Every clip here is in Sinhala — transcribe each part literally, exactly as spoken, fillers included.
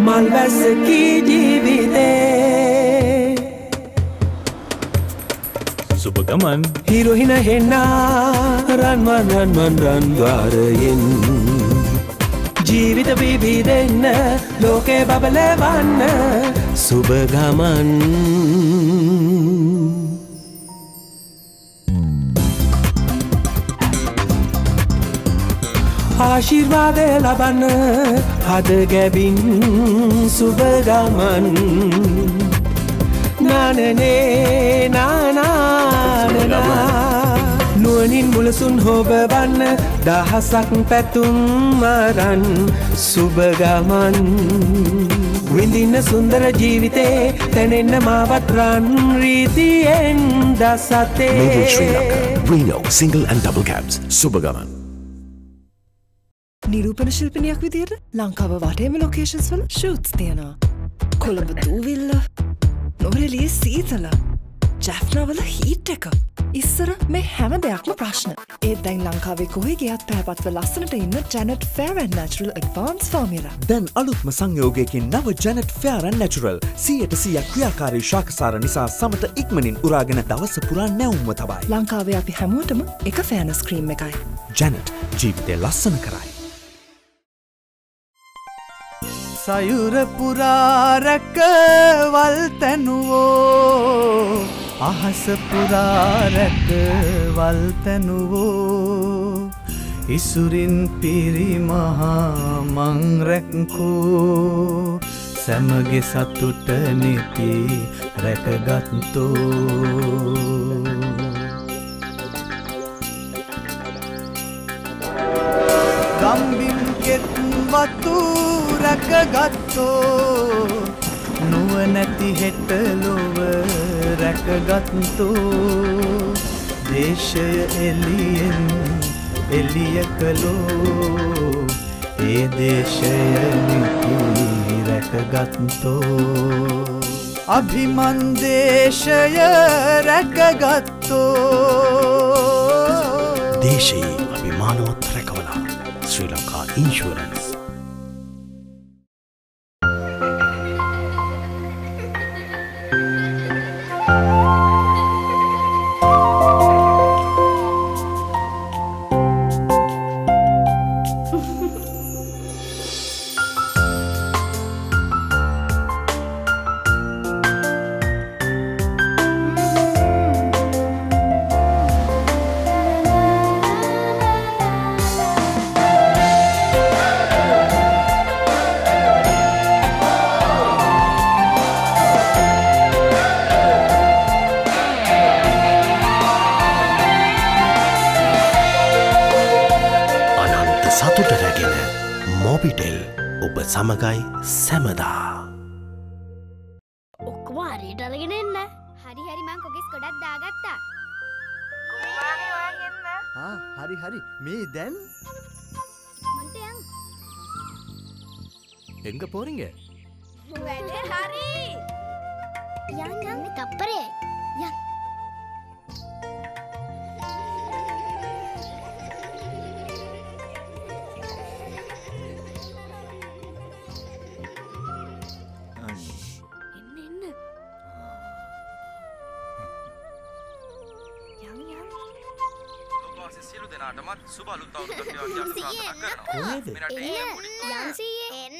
මල් වැස්සකී ජීවිතේ සුබ ගමන් හිරොහින හෙන්නා රන්වන් රන්වන් රන්ද්වාරයෙන් ජීවිත විවිධෙන්න ලෝකේ බබලවන්න සුබ ගමන් ආශිර්වාදය ලබන්න හද ගැබින් සුබ ගමන් නානනේ නානානනා නුවණින් මුලසුන් හොබවන්න දහසක් පැතුම් මරන් සුබ ගමන් විඳින්න සුන්දර ජීවිතේ තැනෙන්න මාවත් රන් රීතියෙන් දසතේ Noble Sri Lanka Reno single and double cabs සුබ ගමන් නිරූපණ ශිල්පිනියක් විදියට ලංකාව වටේම ලොකේෂන්ස් වල ෂූට්ස් තියෙනවා. කොළඹ දූවිල්ල, නොරෙලියේ සීතල, ජැෆ්නාවල හීට් එක. ඉස්සර මේ හැම දෙයක්ම ප්‍රශ්න. ඒත් දැන් ලංකාවේ කොහේ ගියත් පැහැපත්ව ලස්සනට ඉන්න Janet fair and natural advance formula. දැන් අලුත්ම සංයෝගයකින් නව ජැනට් ෆෙයාර් ඇන්ඩ් නැචරල් සියයට සීයක් ක්‍රියාකාරී ශාකසාර නිසා සමත ඉක්මනින් උරාගෙන දවස පුරා නැවුම්ව තබයි. ලංකාවේ අපි හැමෝටම එක ෆෑනස් ක්‍රීම් එකයි. ජැනට් ජීවිතය ලස්සන කරයි. සයුර පුරාරැක වල් තැනුවෝ අහස පුරාරැක වල් තැනුවෝ ඉසුරින් පිරිමහා මං රැක්කෝ සැමගේ සතුට නිති රැකගත්තෝ ගම්බිම් කෙත් වතු රැකගත්තෝ නුවණැති හෙට ලොව රැකගත්තෝ දේශය එළියෙන් එළිය කළෝ ඒ දේශය නිති රැකගත්තෝ අභිමන් දේශය රැකගත්තෝ දේශයේ අභිමානවත් රැකවලා ශ්‍රී ලංකා ඉන්ෂුරන්ස් සමගයි සැමදා ඔක්කොම හරියට අරගෙන එන්න. හරි හරි මං කොකිස් ගොඩක් දාගත්තා. කුමාරේ ඔයන් එන්න. ආ හරි හරි මේ දැන් මන්ට යන්. එංග පෝරිංග. වැඩේ හරි. යන් යන් මේ තප්පරේ. යන්. සුබ අලුත් අවුරුද්දක් වේවා කියලා ප්‍රාර්ථනා කරනවා. කොහෙද? යන්සියේ එන්න.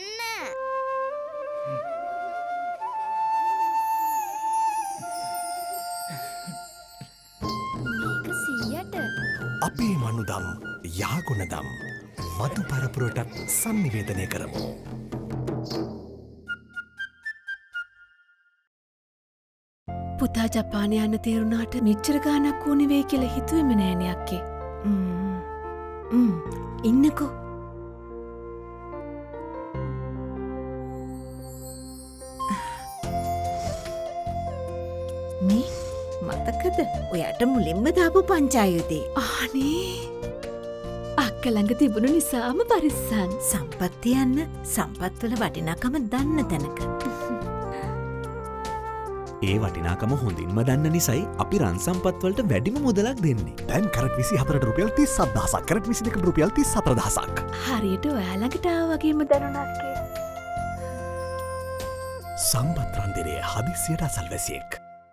මේක සීයට. අපේ මනුදම් යාගුණදම් මතු පරපුරටත් සංනිවේදනය කරමු. පුතා ජපානය යන්න තේරුණාට මෙච්චර ගානක් ඕනේ වෙයි කියලා හිතුවේම නෑනේ අක්කේ. ඉන්නකෝ මේ මතකද ඔයාට මුලින්ම දාපු පංචායුතේ අනේ අක්ක ළඟ තිබුණු නිසාම පරිස්සම් සම්පත් යන්න සම්පත්වල වටිනාකම දන්න තැනක ඒ වටිනාකම හොඳින්ම දන්න නිසයි අපි රන් සම්පත්වලට වැඩිම මුදලක් දෙන්නේ. දැන් කරට විසි හතරට රුපියල් තිස් සදහසක් කරට විසි දෙක රුපියල් තිස් හතර දහසක්. හරියට ඔයා ළඟට ආව වගේම දැනුණාක්කේ. සම්පත් රන්දිරේ හදිසියට අසල්වැසියෙක්.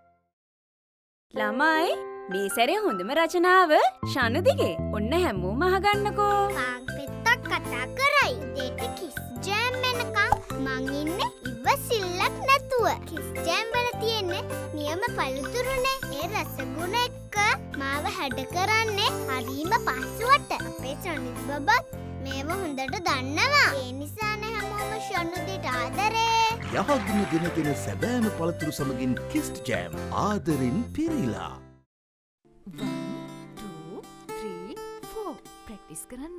ළමයි මේ සැරේ හොඳම රචනාව ශනුදිගේ. ඔන්න හැමෝම අහගන්නකෝ. කාක් පෙත්තක් කතා කරයි. දෙට කිස් ජෑම් වෙනකම් මං ඉන්නේ ඉවසිල්ලක් නැතුව. කිස් ජෑම් වල තියෙන්නේ නියම පළතුරුනේ. ඒ රසගුණ එක්ක මාව හැඩ කරන්නේ හරිම පහසුවට. අපේ ශනුදි බබත් මේව හොඳට දන්නවා. ඒ නිසානේ හැමෝම ශනුදිට ආදරේ. යහගුණ දෙනගෙන සැබෑම පළතුරු සමගින් කිස්ට් ජෑම් ආදරෙන් පිරීලා. ප්‍රැක්ටිස් කරන්න.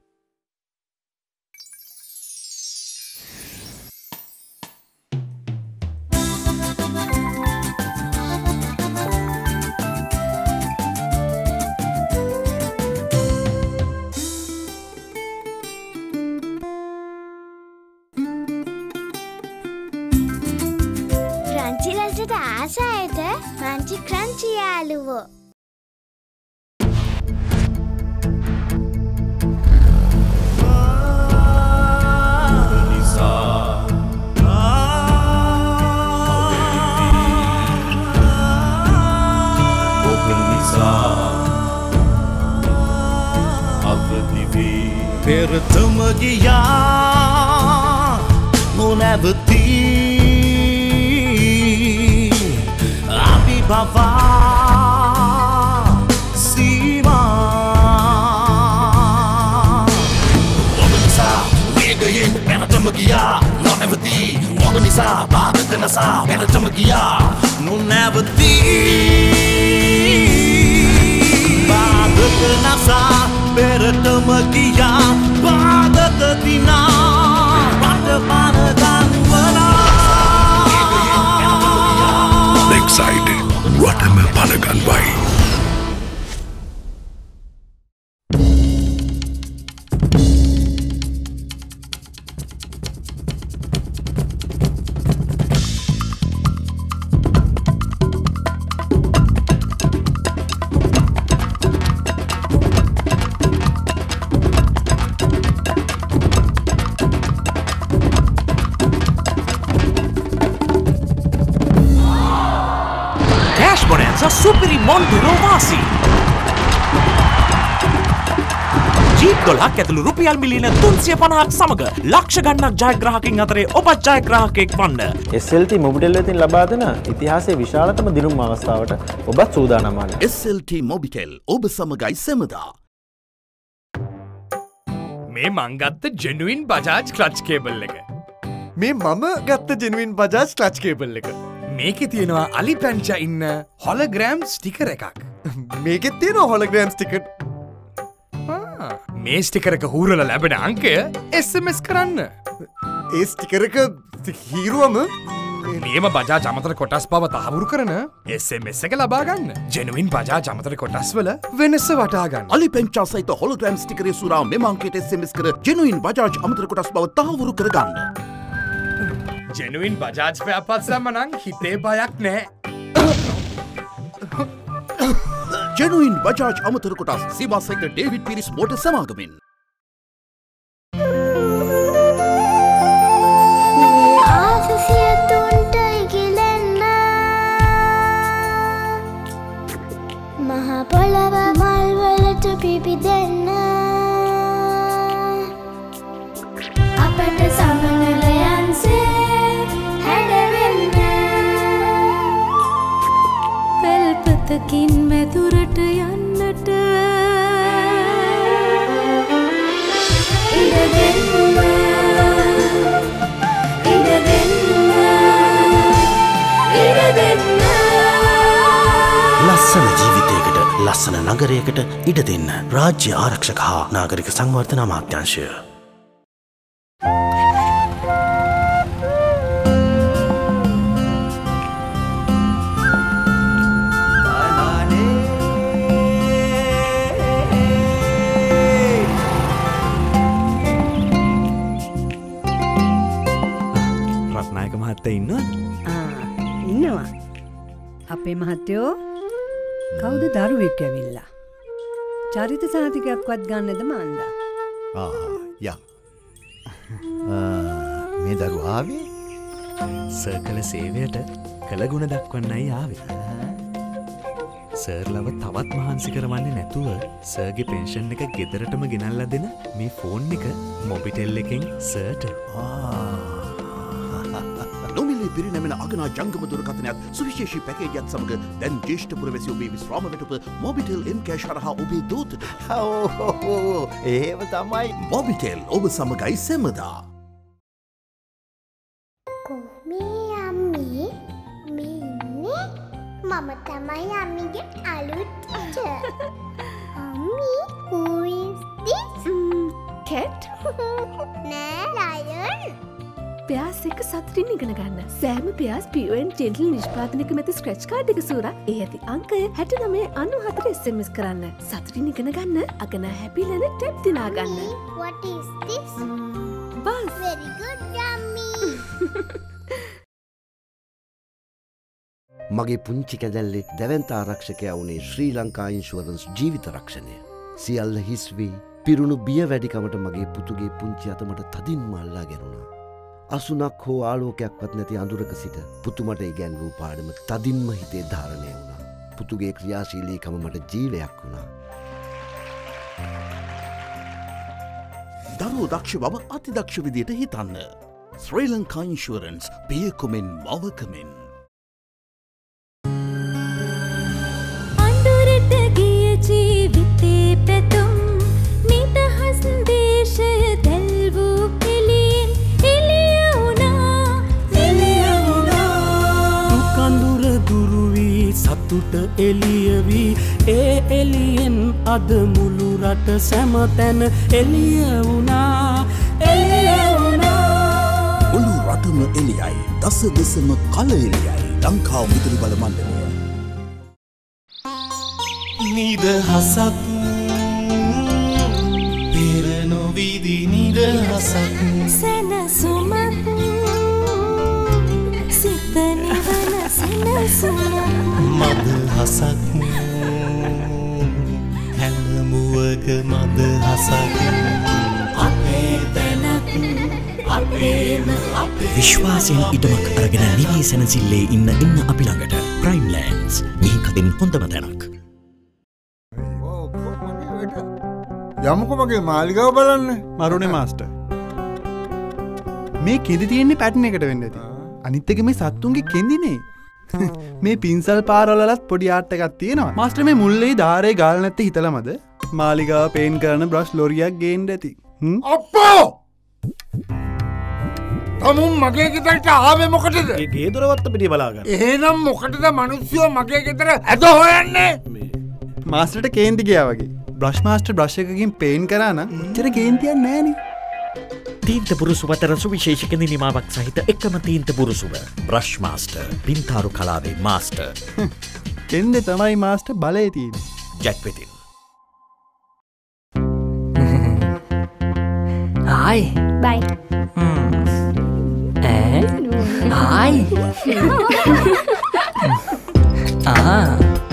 ක්‍රන්චි රසට ආසයට ක්‍රන්චි ක්‍රන්චි යාළුවෝ. පෙරතම ගියා නොනැවතී අපි බවා සීමා ඔබ නිසා වේගයෙන් පෙරතම ගියා නොනැවතී ඔබ නිසා බාධක නසා පෙරතම ගියා නොනැවතී බාධක නසා පෙරතම ගියා බාධක දිනා රට පනගන්වලා Lakeside රටම පනගන්වයි. සුපිරි මොන්ඩුරෝ වාසි ජීප් දොළහක් ඇතුළු රුපියල් මිලියන තුන්සිය පනහක් සමග ලක්ෂ ගණනක් ජයග්‍රාහකින් අතරේ ඔබත් ජයග්‍රාහකයෙක් වන්න. එස් එල් ටී මොබිටෙල් වෙතින් ලබා දෙන ඉතිහාසයේ විශාලතම දිනුම් අවස්ථාවට ඔබත් සූදානම් වන්න. එස් එල් ටී මොබිටෙල් ඔබ සමගයි සැමදා. මේ මං ගත්ත ජෙනුයින් බජාජ් ක්ලච් කේබල් එක. මේ මම ගත්ත ජෙනුයින් බජාජ් ක්ලච් කේබල් එක. මේකේ තියෙනවා අලි පැංචා ඉන්න හොලෝග්‍රෑම් ස්ටිකර් එකක්. මේකෙත් තියෙනවා හොලෝග්‍රෑම් ස්ටිකර්. මේ ස්ටිකර් එක හූරලා ලැබෙන අංකය එස් එම් එස් කරන්න. ඒ ස්ටිකර් එක හීරුවම නියම බජාජ් අමතර කොටස් බව තහවුරු කරන එස් එම් එස් එක ලබා ගන්න. ජෙනුයින් බජාජ් අමතර කොටස් වල වෙනස වටහා ගන්න. අලි පැංචා සහිත හොලෝග්‍රෑම් ස්ටිකරේ සුරා මෙම අංකයට එස් එම් එස් කර ජෙනුයින් බජාජ් අමතර කොටස් බව තහවුරු කරගන්න. ජෙනුයින් බජාජ් ව්‍යාපත් සම්ම නම් හිතේ බයක් නෑ. ජෙනුයින් බජාජ් අමතර කොටස් සීමාසයික ඩේවිඩ් පිරිස් මෝටර් සමාගමෙන්. ආසසියතුන්ට ඉගිලෙන්න මහා පොළව මල් වලට පිපිදෙන්න අපට සමනලයන්සේ පැල්පතකින් මැදුරට යන්නට ඉඩදෙන්න ඉඩදෙන්න ඉඩදෙන්න ලස්සන ජීවිතයකට ලස්සන නගරයකට ඉඩ දෙන්න රාජ්‍ය ආරක්ෂක හා නාගරික සංවර්ධන අමාත්‍යාංශය. ඉන්නවා. අපේ මහත්තයෝ කවුද දරුවෙක් ඇවිල්ලා. චරිත සාතිකයක්වත් ගන්නද මන්දා. ආ යම්. මේ දරුවා ආවේ සර්කල සේවයට කළගුණ දක්වන්නයි ආවේ. සර්ලව තවත් මහන්සි කරවන්නේ නැතුව සර්ගේ පෙන්ෂන් එක ගෙදරටම ගෙනල්ලා දෙන මේ ෆෝන් එක මොබිටෙල් එකෙන් සර්ට. නොමිලේ පිරිනැමෙන අගනා ජංගම දුරකථනයක් සුවිශේෂී පැකේජයක් සමග දැන් ජ්‍යෙෂ්ඨ පුරවැසි ඔබේ විශ්‍රාම වැටුප මොබිටෙල් එම් කෑෂ් හරහා ඔබේ දූතට. ඕ එහෙම තමයි. මොබිටෙල් ඔබ සමගයි සැමදා. කොහොමේ අම්මේ මේ ඉන්නේ? මම තමයි අම්මිගේ අලුත් ටීචර්. අම්මි, who is this? cat? නෑ, lion. ප්‍යාස් එක සතුටින් ඉගෙන ගන්න. සෑම ප්‍යාස් pure and gentle නිෂ්පාදනයක මැති ස්ක්‍රැච් කාඩ් එක සූරා ඒ ඇති අංකය හැට නවය අනූ හතර එස් එම් එස් කරන්න. සතුටින් ඉගෙන ගන්න අගනා හැපිලන ටැප් දිනා ගන්න. What is this? Bus. Very good, අම්මි. මගේ පුංචි කැදැල්ලේ දැවන්ත ආරක්ෂකයා වුණේ ශ්‍රී ලංකා ඉන්ෂුවරන්ස් ජීවිත රක්ෂණය. සියල්ල හිස් වී පිරුණු බිය වැඩිකමට මගේ පුතුගේ පුංචි අතමට තදින්ම අල්ලා ගැනුණා. අසුනක් හෝ ආලෝකයක්වත් නැති අඳුරක සිට පුතුමට ඉගැන් වූ පාඩම තදින්ම හිතේ ධාරණය වුණා. පුතුගේ ක්‍රියාශීලීකම මට ජීවයක් වුණා. දරුවෝ දක්ෂ බව අතිදක්ෂ විදියට හිතන්න. ශ්‍රී ලංකා ඉන්ෂුවරන්ස් පියකුමෙන් මවකමෙන්. ජීවිතේ පැතුම් නිදහස් දේශය දැල්වූ එළියෙන් එළිය වුණා එළිය වුණා දුකඳුර දුරු වී සතුට එළිය වී ඒ එළියෙන් අද මුළු රට සෑමතැන එළිය වුණා එළිය වුණා මුළු රටම එළියයි දස දෙසම කල එළියයි ලංකා විදුලි බල මණ්ඩලය. නිදහසක් පෙර නොවිදි නිදහසක් සැනසුමක් සිත නිවන සැනසුමක් මදහසක් හැමමුවක මදහසක් අපේ තැනක් අපේම අපේ විශ්වාසයෙන් ඉඩමක් අරගෙන නිවී සැනසිල්ලේ ඉන්න ඉන්න අපි ළඟට ප්‍රයිම් ලෑන්ඩ්ස් මිහිකදින් හොඳම තැනක්. යමුකෝ මගේ මාලිගාව බලන්න. මරුනේ මාස්ටර්. මේ කෙඳි තියෙන්නේ පැටර්න් එකට වෙන්න ඇති. අනිත් එක මේ සත්තුන්ගේ කෙඳිනේ. මේ පින්සල් පාරවලත් පොඩි ආර්ට් එකක් තියෙනවා. මාස්ටර් මේ මුල්ලේ ධාරේ ගාල නැත්තේ හිතලාමද මාලිගාව පේන් කරන බ්‍රෂ් ලොරියක් ගේන්න ඇති. අප්පෝ! තමුන් මගේ ගෙදරට ආවේ මොකටද? ඒ ගේ දොරවත්ත පිටිය බලා ගන්න. එහෙනම් මොකටද මිනිස්සුયો මගේ ගෙදර ඇද හොයන්නේ? මාස්ටර්ට කේන්ති ගියා වගේ. බ්‍රෂ් මාස්ටර් බ්‍රෂ් එකකින් පේන් කරා නම් එච්චර කේන්තියක් නෑනේ. තීන්ත පුරුසුව අතර සුවිශේෂ නිමාවක් සහිත එකම තීන්ත පුරුසුව බ්‍රෂ් මාස්ටර් පින්තාරු කලාවේ මාස්ටර්. කෙන්දේ තමයි මාස්ටර් බලය තියෙන්නේ. ජැක් වෙතින්. Hi. Bye. Eh? Hi. Ah.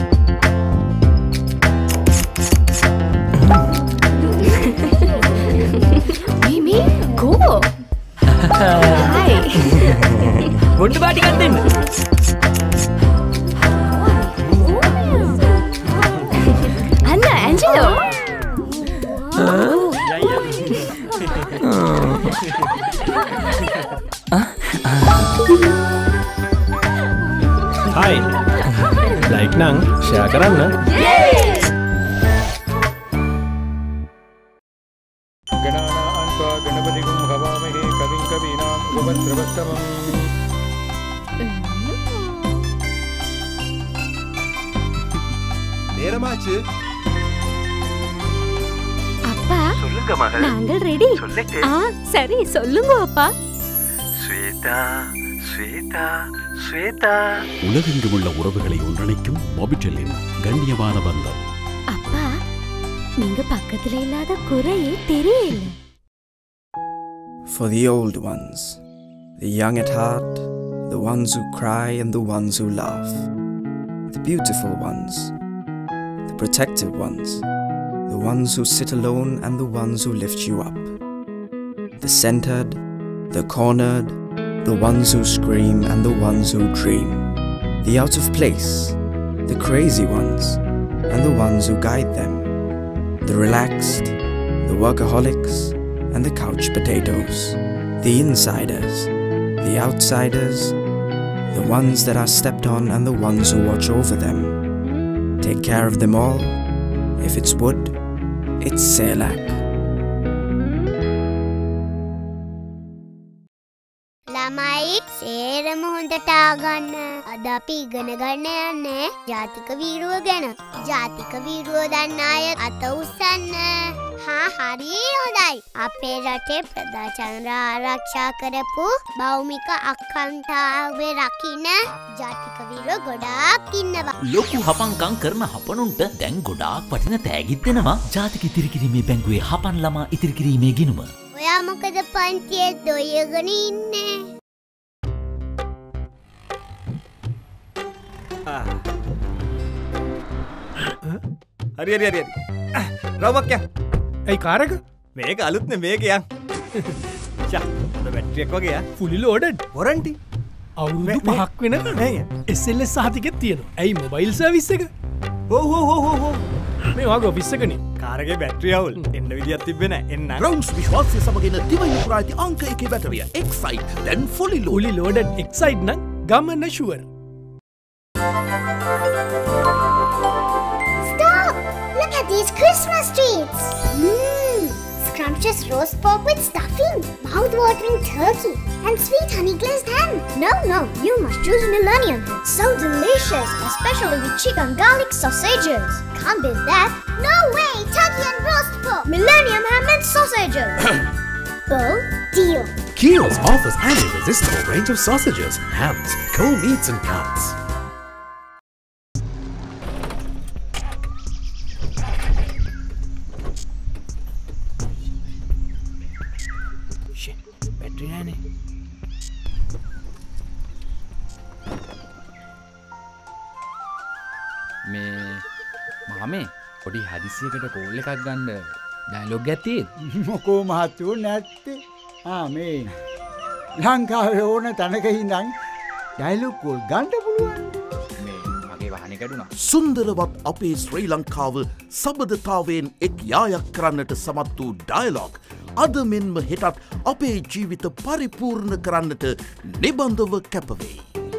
Mimi, go. Hi. Gondu baati එකක් දෙන්න. Anna, Angelo. Hi. Like nang share කරන්න. நேரமாச்சு. அப்பா சொல்லுங்க மகள். நாங்கள் ரெடி. சொல்லுங்க. ஆ சரி சொல்லுங்க அப்பா. ஸ்வேதா ஸ்வேதா ஸ்வேதா. உலகெங்கும் உள்ள உறவுகளை ஒன்றிணைக்கும் மொபிட்டெல்லின் கண்ணியமான பந்தம். அப்பா நீங்க பக்கத்துல இல்லாத குறையே தெரியல. For the old ones, the young at heart, the ones who cry and the ones who laugh, the beautiful ones, the protective ones, the ones who sit alone and the ones who lift you up, the centered, the cornered, the ones who scream and the ones who dream, the out of place, the crazy ones, and the ones who guide them, the relaxed, the workaholics, and the couch potatoes, the insiders, the outsiders, the ones that are stepped on and the ones who watch over them. Take care of them all. If it's wood, it's Selak. ළමයි සේරම හොඳට ආගන්න. අද අපි ඉගෙන ගන්න යන්නේ ජාතික වීරුව ගැන. ජාතික වීරුව දන්න අය අත උස්සන්න. හා හරි හොඳයි. අපේ රටේ ප්‍රජාතන්ත්‍ර ආරක්ෂා කරපු භෞමික අඛණ්ඩතාවය රකින්න ජාතික වීරුව ගොඩාක් ඉන්නවා. ලොකු හපන්කම් කරන හපනුන්ට දැන් ගොඩාක් වටින තෑගිත් දෙනවා ජාතික ඉතිරිකිරීමේ බැංකුවේ හපන් ළමා ඉතිරිකිරීමේ ගිණුම. ඔයා මොකද පන්තියේ දොයගෙන ඉන්නේ? හරි හරි හරි හරි. රවමක් යන්. ඇයි කාරක? මේක අලුත්නේ මේක යන්. ෂා හොඳ බැටරියක් වගේ යා. Fully loaded. වොරන්ටි. අවුරුදු පහක් වෙනකන් එස් එල් එස් සහතිකෙත් තියෙනවා. ඇයි මොබයිල් සර්විස් එක? හෝ හෝ හෝ හෝ හෝ. මේ වගේ ඔෆිස් එකනේ. කාරගේ බැටරිය අවුල්. එන්න විදියක් තිබ්බේ නැහැ. එන්න. ග්‍රවුන්ඩ්ස් විශ්වාසය සමගින් දිවයින පුරා ඇති අංක එකේ බැටරිය එක්සයිට් දැන් fully load. Fully loaded Exide නම් ගමන sure. Stop! Look at these Christmas treats! Mmm! Scrumptious roast pork with stuffing, mouth-watering turkey, and sweet honey-glazed ham. No, no, you must choose Millennium. So delicious, especially with chicken garlic sausages. Can't beat that. No way! Turkey and roast pork. Millennium ham and sausages. Bold deal. Kiehl's offers an irresistible range of sausages, hams, cold meats, and cuts. මේ මාමේ පොඩි හදිසියකට කෝල් එකක් ගන්න ඩයලොග් එකක් තියෙන්නේ. මොකෝ මහත්තයෝ නැත්තේ. ආ මේ ලංකාවේ ඕන තැනක ඉඳන් ඩයලොග් කෝල් ගන්න පුළුවන්. මේ මගේ වාහනේ කැඩුනා. සුන්දරවත් අපේ ශ්‍රී ලංකාව සබඳතාවයෙන් එක් යායක් කරන්නට සමත් වූ ඩයලොග් අද මෙන්ම හෙටත් අපේ ජීවිත පරිපූර්ණ කරන්නට නිබඳව කැපවෙයි.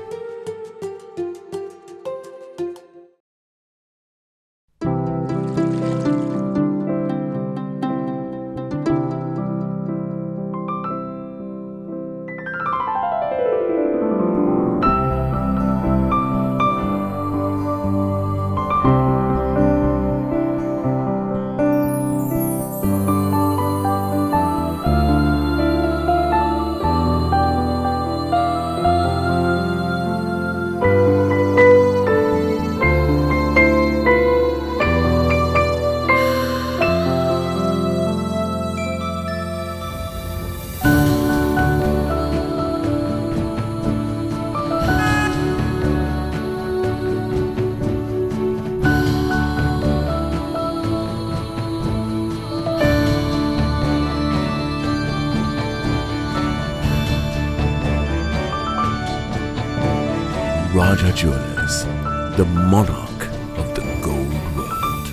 Raja Jewelers, the monarch of the gold world.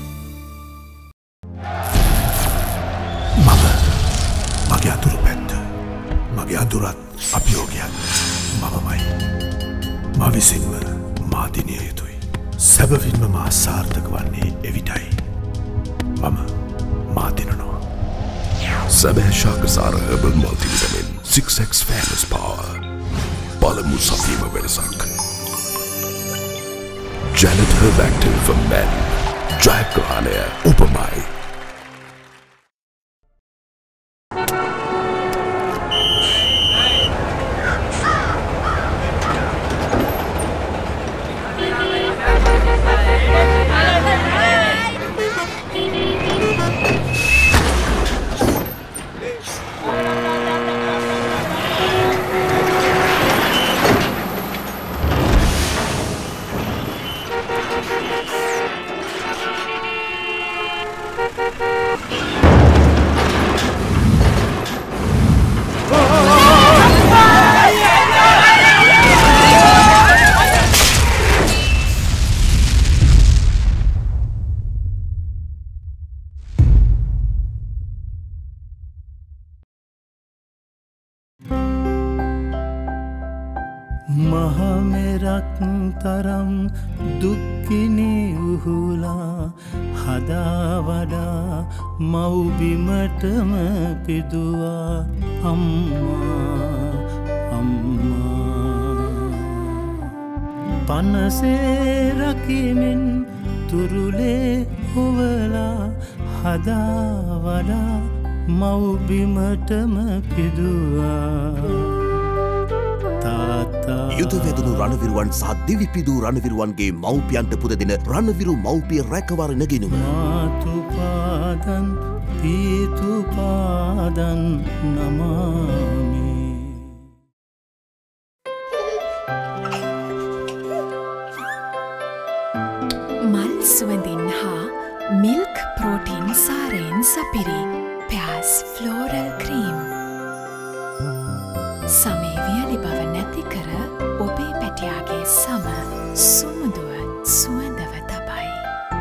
Mama, mage aduru petta. Mage adurat abhiyogayak. Mama mai. Ma visinma ma diniya yutui. Sabavinma ma sarthak wanne evitai. Mama ma dinanawa. Sabah Shakasara Herbal Multivitamin six X Fairness Power. Palamu Sapima Vedasak. Janet Herbactive for men. Jayakranaya Upamai. මහමෙරක් තරම් දුක්ගිනි උහුලා හදා වඩා මව්බිමටම පිදුවා අම්මා අම්මා පනසේ රකිමින් තුරුලේ හොවලා හදා වඩා මව්බිමටම පිදුවා යුද වැදුණු රණවිරුවන් සහ දිවිපිදූ රණවිරුවන්ගේ මව්පියන්ට පුදදින රණවිරු මව්පිය රැකවර නැගෙනුම මාතුපාදන් පීතුපාදන් නමාමි මල් සුවඳින් හා මිල්ක් ප්‍රෝටීන් සාරයෙන් සපිරි පැස් ෆ්ලෝරල් ක්‍රීම් සමේ වියලි බව නැති කර ඔබේ පැටියාගේ සම සුමුදුව සුවඳව තබයි.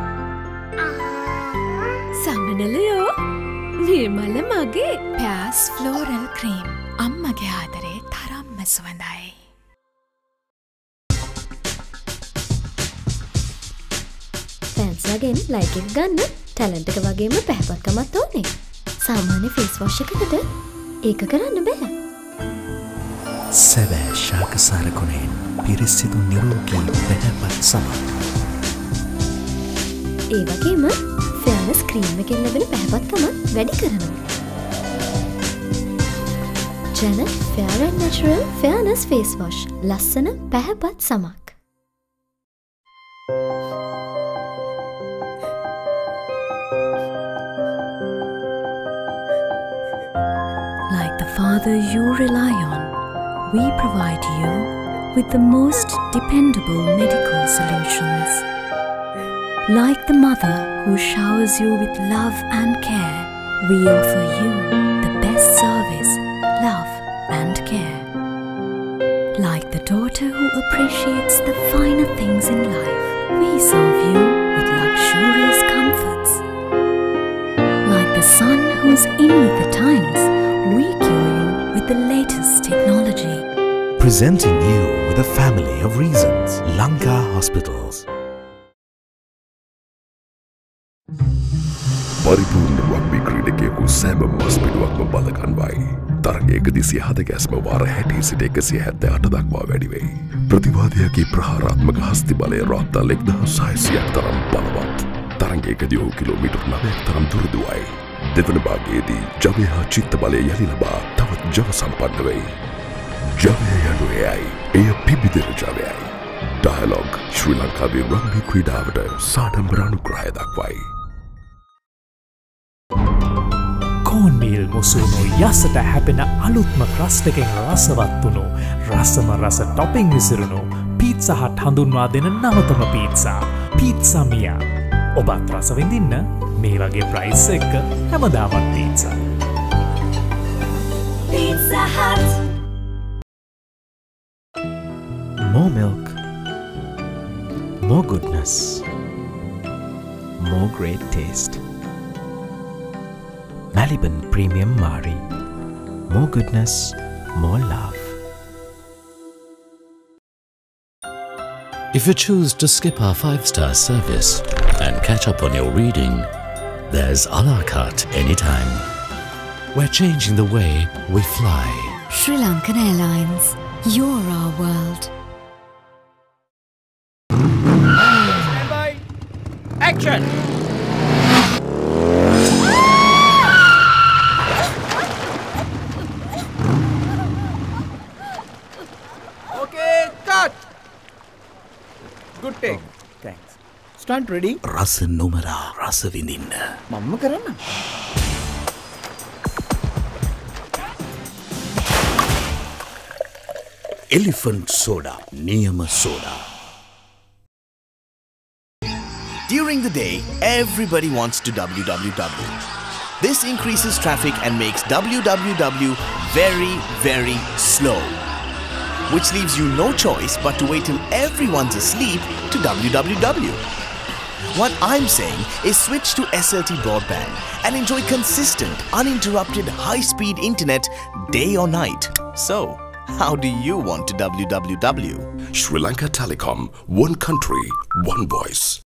සමනලයෝ මේ මල මගේ පැස් ෆ්ලෝරල් ක්‍රීම් අම්මගේ ආදරේ තරම්ම සුවඳයි. ෆැන්ස්ලාගෙන් ලයික් එක ගන්න ටැලන්ට් එක වගේම පැහැපත්කමත් ඕනේ. සාමාන්‍ය ෆේස් වොෂ් එකකට ඒක කරන්න බෑ. සැබෑ ශාකසාර ගුණයෙන් පිරිසිදු නිරෝගී පැහැපත් සමක්. ඒ වගේම ෆෙයානස් ක්‍රීම් එකෙන් ලැබෙන පැහැපත්කමත් වැඩි කරනවා. Janet fair and natural fairness face wash ලස්සන පැහැපත් සමක්. Like the father you rely on, we provide you with the most dependable medical solutions. Like the mother who showers you with love and care, we offer you the best service, love and care. Like the daughter who appreciates the finer things in life, we serve you with luxurious comforts. Like the son who's in with the times, we cure you with the latest technology. Presenting you with a family of reasons. Lanka Hospitals. පරිපූර්ණ රග්බි ක්‍රීඩකයෙකු සෑම මස්පිඩුවක්ම බලකන්වයි. තරගයකදී සියහත ගැස්ම වාර හැටී සිට එකසිය හැත්තෑ අට දක්වා වැඩිවෙයි. ප්‍රතිවාදයගේ ප්‍රහාරාත්මක හස්ති බලය රාත්තා එක්දහස් හයසියක් තරම් බලවත්. තරගයකදී ඔහු කිලෝමීටර් නවයක් තරම් දුරදුවයි. දෙවන භාගයේදී ජවය හා චිත්ත බලය යළි ලබා තවත් ජව සම්පන්න වෙයි. ජවය යනු එයයි. එය පිබිදෙන ජවයයි. ඩයලොග් ශ්‍රී ලංකාවේ රග්බි ක්‍රීඩාවට සාඩම්බර අනුග්‍රහය දක්වයි. කෝන්මීල් මුසුණු යසට හැපෙන අලුත්ම ක්‍රස්ටකෙන් රසවත් වුණු රසම රස ටොපිං විසිරුණු පීත්සා හට් හඳුන්වා දෙන නවතම පීත්සා පීත්සා මියා. ඔබත් රස විඳින්න මේ වගේ ප්‍රයිස් එක්ක හැමදාමත් පීත්සා. Pizza Hut. More milk, more goodness, more great taste. Maliban Premium Mari. More goodness, more love. If you choose to skip our five-star service and catch up on your reading, there's a la carte anytime. We're changing the way we fly. Sri Lankan Airlines. You're our world. Stand by. Action! Okay, cut! Good take. Oh, thanks. Stunt ready? රස නොමරා රස විඳින්න. මම්ම කරන්න. Elephant soda, නියම soda. During the day, everybody wants to W W W. This increases traffic and makes W W W very, very slow. Which leaves you no choice but to wait till everyone's asleep to W W W. What I'm saying is switch to S L T broadband and enjoy consistent, uninterrupted, high-speed internet day or night. So, How do you want to W W W? Sri Lanka Telecom, one country, one voice.